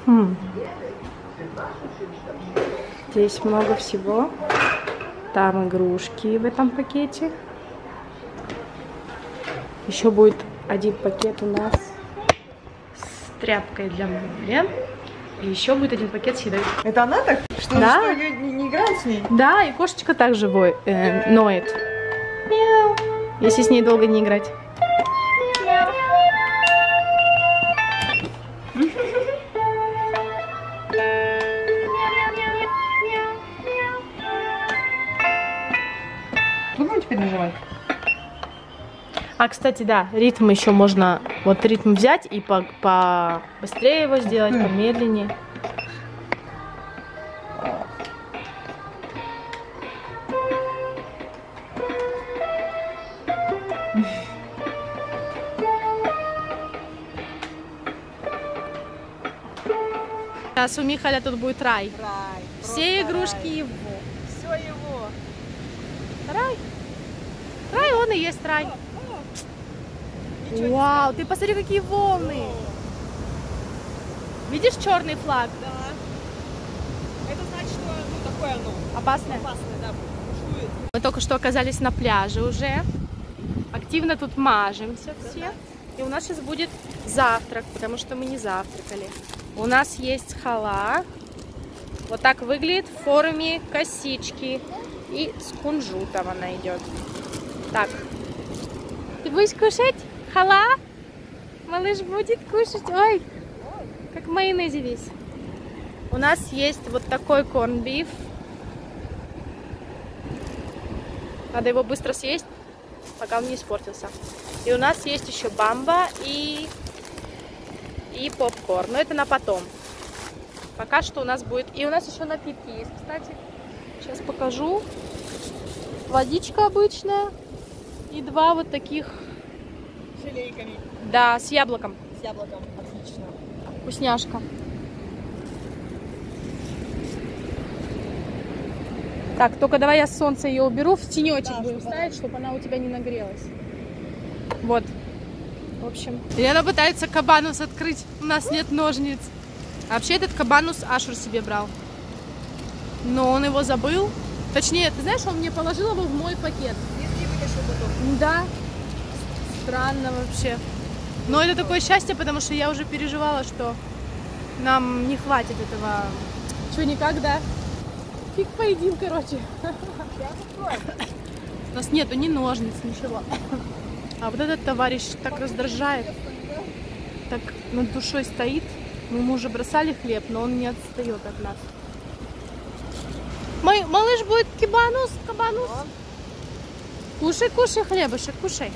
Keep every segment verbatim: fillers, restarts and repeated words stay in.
Хм. Здесь много всего. Там игрушки в этом пакете. Еще будет один пакет у нас с тряпкой для моря. И еще будет один пакет с едой. Это она так? Что, да. что ее не, не играет с ней? Да, и кошечка также вой, э, ноет. Мяу. Если с ней долго не играть. Будем теперь нажимать? А, кстати, да, ритм еще можно, вот ритм взять и по, по быстрее его сделать, помедленнее. Сейчас у Михаля тут будет рай. Рай. Все игрушки рай. его. Все его. Рай. Рай, он и есть рай. О, о. Вау, ты посмотри, какие волны. Видишь черный флаг? Да. Это значит, что ну, такое оно. Опасное? Опасное, да. Бушует. Мы только что оказались на пляже уже. Активно тут мажемся все. И у нас сейчас будет завтрак, потому что мы не завтракали. У нас есть халва. Вот так выглядит в форме косички. И с кунжутом она идет. Так. Ты будешь кушать? Хала? Малыш будет кушать. Ой, как в майонезе весь. У нас есть вот такой корн-биф. Надо его быстро съесть, пока он не испортился. И у нас есть еще бамба и, и попкорн. Но это на потом. Пока что у нас будет... И у нас еще напитки есть, кстати. Сейчас покажу. Водичка обычная. И два вот таких... С желейками. Да, с яблоком. С яблоком. Отлично. Вкусняшка. Так, только давай я с солнца ее уберу. В тенечек Да, будем чтобы ставить, чтобы она у тебя не нагрелась. Вот. В общем. Лена пытается кабанус открыть. У нас нет ножниц. А вообще этот кабанус Ашур себе брал. Но он его забыл. Точнее, ты знаешь, он мне положил его в мой пакет. Не вытащил потом. Да. Странно вообще. Но это такое счастье, потому что я уже переживала, что нам не хватит этого. Что, никогда? Фиг поедим, короче. У нас нету ни ножниц, ничего. А вот этот товарищ так раздражает. Так над душой стоит. Мы ему уже бросали хлеб, но он не отстает от нас. Мой малыш будет кабанус, кабанус. Кушай, кушай хлебушек, кушай.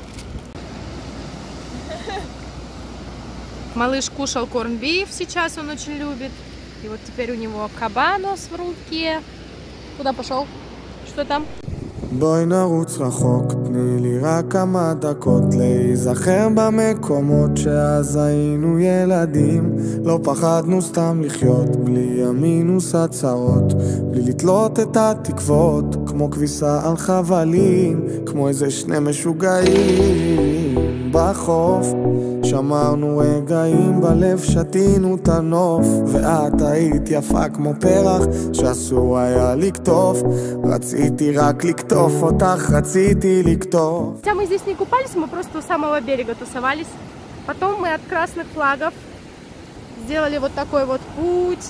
Малыш кушал корн-биф, сейчас он очень любит. И вот теперь у него кабанос в руке. Куда пошел? Что там? בואי נרוץ רחוק, תני לי רק כמה דקות להיזכר במקומות שאז היינו ילדים. לא פחדנו סתם לחיות, בלי המינוס הצרות, בלי לתלות את התקוות, כמו כביסה על חבלים, כמו איזה שני משוגעים בחוף. שמרנו רגעים בלב, שתינו את הנוף, ואת היית יפה כמו פרח שאסור היה לקטוף. רציתי רק לקטוף אותך, רציתי לקטוף. Хотя мы здесь не купались, мы просто у самого берега тусовались. Потом мы от красных флагов сделали вот такой вот путь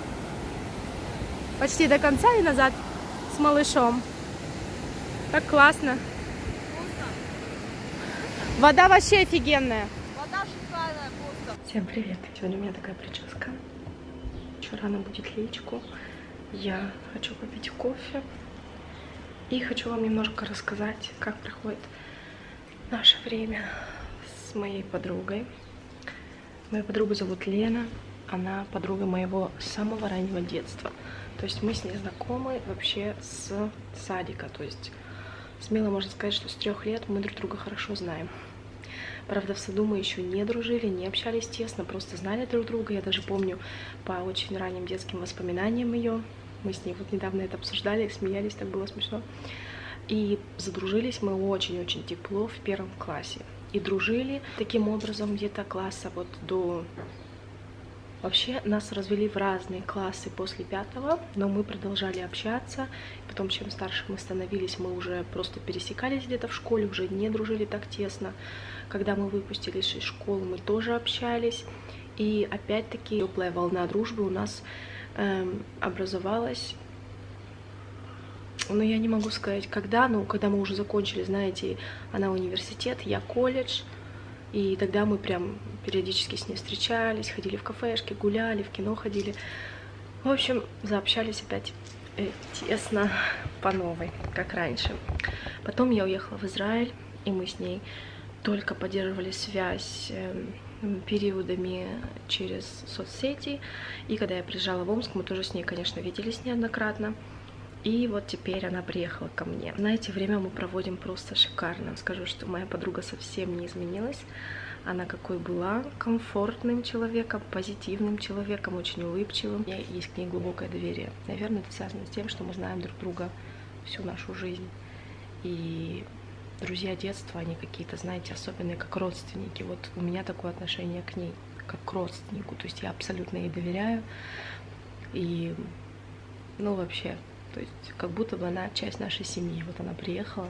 почти до конца и назад с малышом. Так классно. Вода вообще офигенная. Всем привет! Сегодня у меня такая прическа. Еще рано будет личку. Я хочу попить кофе. И хочу вам немножко рассказать, как проходит наше время с моей подругой. Мою подругу зовут Лена. Она подруга моего самого раннего детства. То есть мы с ней знакомы вообще с садика. То есть смело можно сказать, что с трех лет мы друг друга хорошо знаем. Правда, в саду мы еще не дружили, не общались тесно, просто знали друг друга. Я даже помню по очень ранним детским воспоминаниям ее. Мы с ней вот недавно это обсуждали, смеялись, так было смешно. И задружились мы очень-очень тепло в первом классе. И дружили таким образом где-то класса вот до Вообще нас развели в разные классы после пятого, но мы продолжали общаться. Потом, чем старше мы становились, мы уже просто пересекались где-то в школе, уже не дружили так тесно. Когда мы выпустились из школы, мы тоже общались. И опять-таки теплая волна дружбы у нас эм, образовалась. Но я не могу сказать, когда, но когда мы уже закончили, знаете, она университет, я колледж. И тогда мы прям периодически с ней встречались, ходили в кафешки, гуляли, в кино ходили. В общем, заобщались опять э, тесно по новой, как раньше. Потом я уехала в Израиль, и мы с ней только поддерживали связь э, периодами через соцсети. И когда я приезжала в Омск, мы тоже с ней, конечно, виделись неоднократно. И вот теперь она приехала ко мне. Знаете, время мы проводим просто шикарно. Скажу, что моя подруга совсем не изменилась. Она какой была, комфортным человеком, позитивным человеком, очень улыбчивым. У меня есть к ней глубокое доверие. Наверное, это связано с тем, что мы знаем друг друга всю нашу жизнь. И друзья детства, они какие-то, знаете, особенные, как родственники. Вот у меня такое отношение к ней, как к родственнику. То есть я абсолютно ей доверяю. И, ну, вообще... То есть как будто бы она часть нашей семьи. Вот она приехала.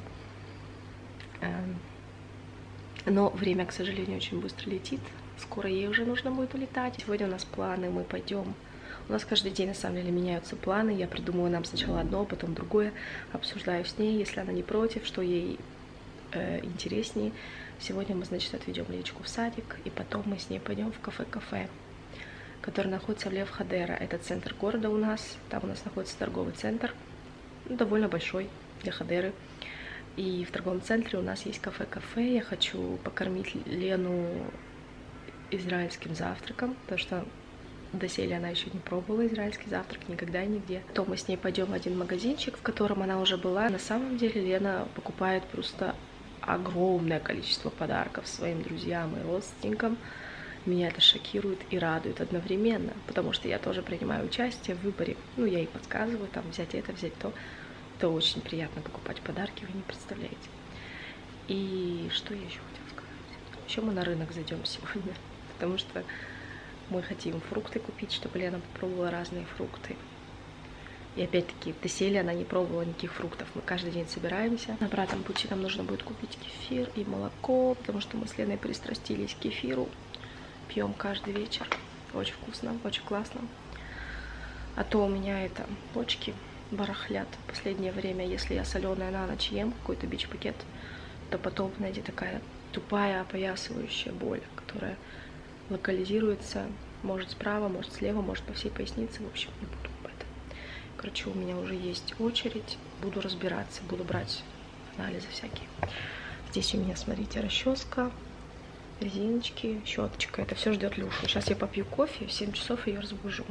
Но время, к сожалению, очень быстро летит. Скоро ей уже нужно будет улетать. Сегодня у нас планы, мы пойдем. У нас каждый день, на самом деле, меняются планы. Я придумываю нам сначала одно, потом другое. Обсуждаю с ней, если она не против, что ей э, интереснее. Сегодня мы, значит, отведем Лечку в садик. И потом мы с ней пойдем в кафе-кафе, который находится в Лев Хадера. Это центр города у нас. Там у нас находится торговый центр, ну, довольно большой для Хадеры. И в торговом центре у нас есть кафе-кафе. Я хочу покормить Лену израильским завтраком, потому что доселе она еще не пробовала израильский завтрак никогда и нигде. Потом мы с ней пойдем в один магазинчик, в котором она уже была. На самом деле Лена покупает просто огромное количество подарков своим друзьям и родственникам. Меня это шокирует и радует одновременно, потому что я тоже принимаю участие в выборе. Ну, я ей подсказываю, там, взять это, взять то. Это очень приятно покупать подарки, вы не представляете. И что я еще хотела сказать? Еще мы на рынок зайдем сегодня, потому что мы хотим фрукты купить, чтобы Лена попробовала разные фрукты. И опять-таки, в доселе она не пробовала никаких фруктов. Мы каждый день собираемся. На обратном пути нам нужно будет купить кефир и молоко, потому что мы с Леной пристрастились к кефиру. Пьем каждый вечер. Очень вкусно, очень классно. А то у меня это почки барахлят в последнее время. Если я соленая на ночь ем какой-то бич-пакет, то потом, знаете, такая тупая опоясывающая боль, которая локализируется, может справа, может слева, может по всей пояснице. В общем, не буду об этом. Короче, у меня уже есть очередь. Буду разбираться, буду брать анализы всякие. Здесь у меня, смотрите, расческа, резиночки, щеточка. Это все ждет Люшу. Сейчас я попью кофе, в семь часов ее разбужу.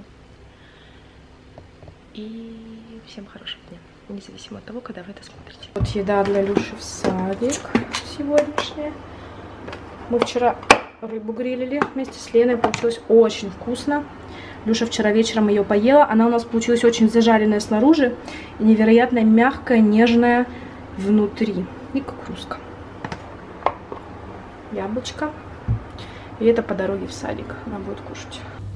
И всем хорошего дня, независимо от того, когда вы это смотрите. Вот еда для Люши в садик сегодняшняя. Мы вчера рыбу грилили вместе с Леной. Получилось очень вкусно. Люша вчера вечером ее поела. Она у нас получилась очень зажаренная снаружи и невероятно мягкая, нежная внутри. И кукурузка. Яблочко. И это по дороге в садик она будет кушать.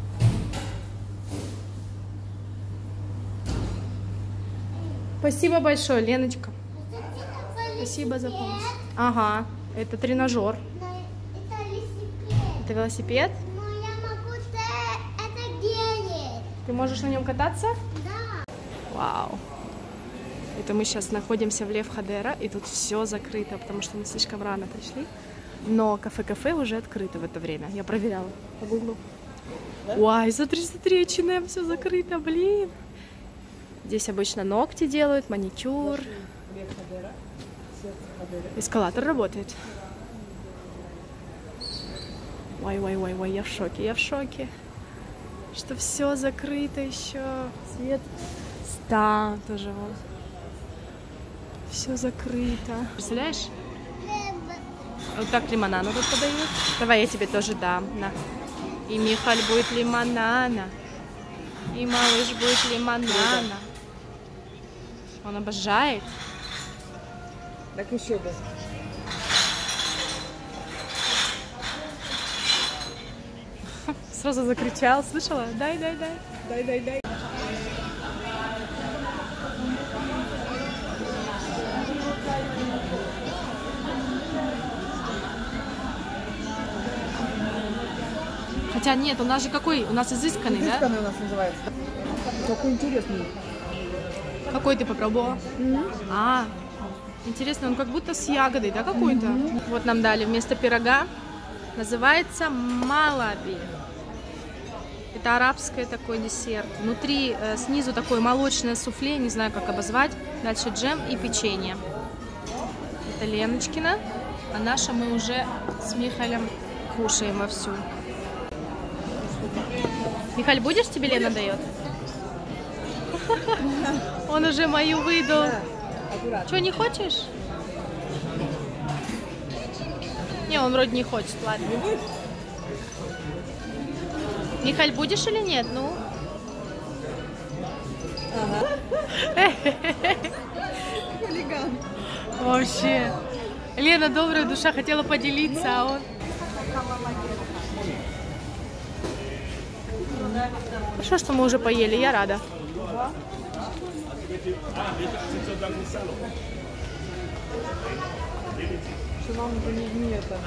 Спасибо большое, Леночка. Спасибо за помощь. Ага, это тренажер. Это велосипед. Это велосипед? Но я могу это делать. Ты можешь на нем кататься? Да. Вау. Это мы сейчас находимся в Лев Хадера, и тут все закрыто, потому что мы слишком рано пришли. Но кафе-кафе уже открыто в это время. Я проверяла по гуглу. Ой, смотри, смотри, эйч энд эм, все закрыто, блин. Здесь обычно ногти делают, маникюр. Эскалатор работает. Ой, ой, ой, ой, я в шоке, я в шоке. Что все закрыто еще. Свет. Да, тоже вот. Все закрыто. Представляешь? Вот так лимонана тут подают. Давай я тебе тоже дам. На. И Михаль будет лимонана. И малыш будет лимонана. Он обожает. Так еще бы. сразу закричал, слышала? Дай, дай, дай. Дай, дай, дай. Хотя нет, у нас же какой? У нас изысканный, да? Изысканный у нас называется. Какой интересный. Какой ты попробовала? Mm-hmm. А, интересно, он как будто с ягодой, да, какой-то? Mm-hmm. Вот нам дали вместо пирога. Называется малаби. Это арабский такой десерт. Внутри, э, снизу такое молочное суфле, не знаю, как обозвать. Дальше джем и печенье. Это Леночкина. А наша мы уже с Михалем кушаем вовсю. Михаль, будешь, тебе Лена дает? Он уже мою выдал. Что, не хочешь? Не, он вроде не хочет, ладно. Михаль, будешь или нет? Ну? Ага. Хулиган. Вообще. Лена, добрая душа, хотела поделиться, а он... Хорошо, что мы уже поели, я рада. Что нам уже не, не это.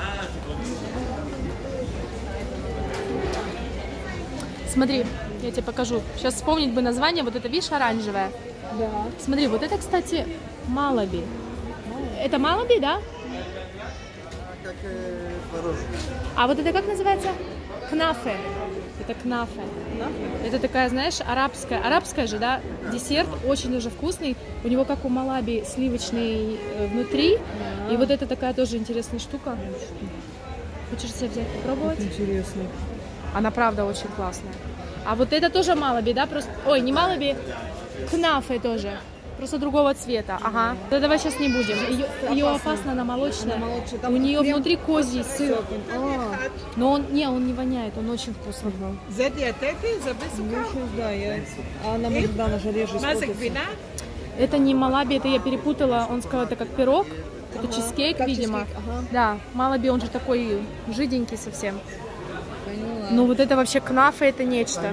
Смотри, я тебе покажу. Сейчас вспомнить бы название. Вот это, видишь, оранжевое? Да. Смотри, вот это, кстати, малаби. Это малаби, да? Как э, творожок. А вот это как называется? Кнафе. Это кнафе. Это такая, знаешь, арабская, арабская же, да, десерт, очень уже вкусный. У него, как у малаби, сливочный э, внутри. И вот это такая тоже интересная штука. Хочешь себе взять, попробовать? Интересный. Она, правда, очень классная. А вот это тоже малаби, да? Просто... Ой, не малаби, кнафе тоже. Просто другого цвета. Ага. Да давай сейчас не будем. Ее, ее опасно, она молочная. Она молочная. У нее крем... внутри козий сыр. А. Но он, не, он не воняет, он очень вкусный. За диатеты, за высокую. Да, я... А она может, да, она же реже испортится. Это не малаби, это я перепутала. Он сказал, это как пирог. Это ага, чизкейк, как видимо. Чизкейк, ага. Да, малаби, он же такой жиденький совсем. Поняла. Ну вот это вообще кнафе, это нечто.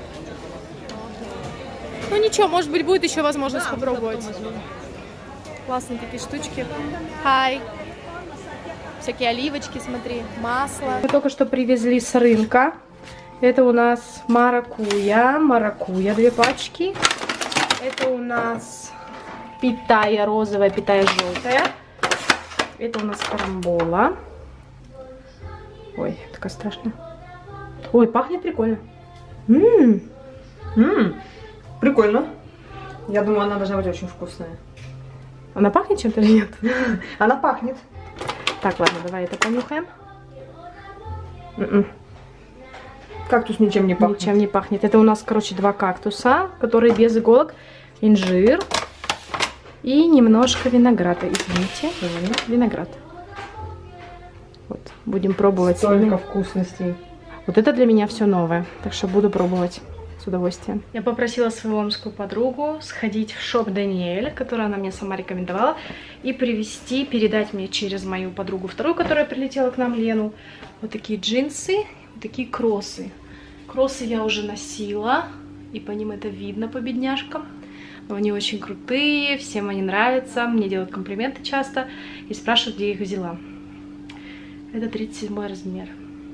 Ну ничего, может быть, будет еще возможность да, попробовать. Классные такие штучки. Хай. Всякие оливочки, смотри, масло. Мы только что привезли с рынка. Это у нас маракуйя, маракуйя, две пачки. Это у нас питая розовая, питая желтая. Это у нас карамбола. Ой, такая страшная. Ой, пахнет прикольно. Ммм. Ммм. Прикольно. Я думаю, она должна быть очень вкусная. Она пахнет чем-то или нет? Она пахнет. Так, ладно, давай это понюхаем. Mm-mm. Кактус ничем не пахнет. Ничем не пахнет. Это у нас, короче, два кактуса, которые без иголок. Инжир и немножко винограда. Извините, виноград. Вот, будем пробовать. Столько вкусностей. Вот это для меня все новое, так что буду пробовать. С удовольствием. Я попросила свою омскую подругу сходить в шоп Даниэль, который она мне сама рекомендовала, и привезти, передать мне через мою подругу вторую, которая прилетела к нам, Лену, вот такие джинсы, вот такие кроссы. Кроссы я уже носила, и по ним это видно, по бедняжкам. Но они очень крутые, всем они нравятся, мне делают комплименты часто и спрашивают, где я их взяла. Это тридцать седьмой размер.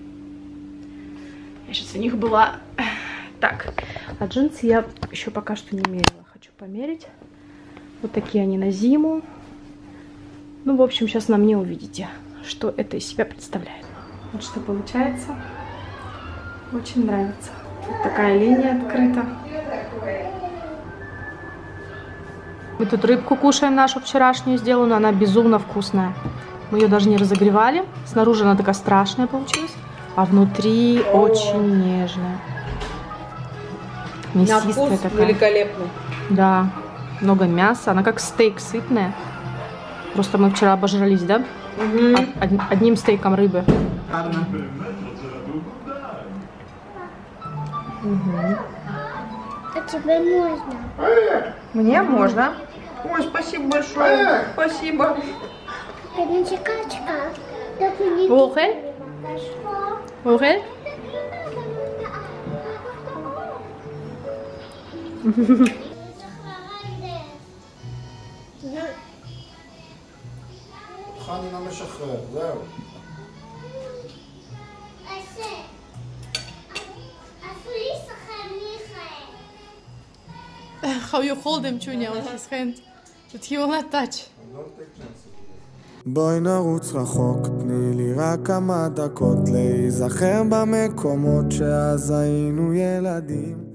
Я сейчас у них была... Так, а джинсы я еще пока что не мерила. Хочу померить. Вот такие они на зиму. Ну, в общем, сейчас на мне увидите, что это из себя представляет. Вот что получается. Очень нравится. Вот такая линия открыта. Мы тут рыбку кушаем нашу вчерашнюю сделанную. Она безумно вкусная. Мы ее даже не разогревали. Снаружи она такая страшная получилась. А внутри очень нежная. Мясистая такая. Великолепно. Да, много мяса. Она как стейк сытная. Просто мы вчера обожрались, да? Угу. Од одним стейком рыбы. Угу. А тебе можно? Мне можно. Ой, спасибо большое. Спасибо. Охель? Охель? אותך אני לא משחרר, זהו. How you hold him, Chunya, with his hand. That he will not touch. בואי נרוץ רחוק, תני לי רק כמה דקות להיזכר במקומות שאז היינו ילדים.